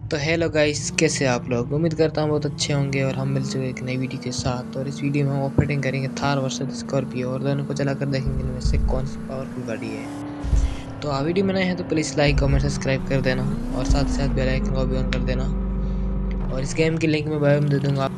तो hello guys, कैसे आप लोग। उम्मीद करता हूँ बहुत अच्छे होंगे और हम मिल चुके एक नई वीडियो के साथ। और इस वीडियो में हम ऑपरेटिंग करेंगे थार वर्सेस स्कॉर्पियो और दोनों को चलाकर देखेंगे इनमें से कौन सी पावरफुल गाड़ी है। तो वीडियो में नए हैं तो प्लीज़ लाइक कमेंट सब्सक्राइब कर देना और साथ ही साथ बेल आइकन को भी ऑन कर देना। और इस गेम की लिंक मैं बायो में दे दूँगा।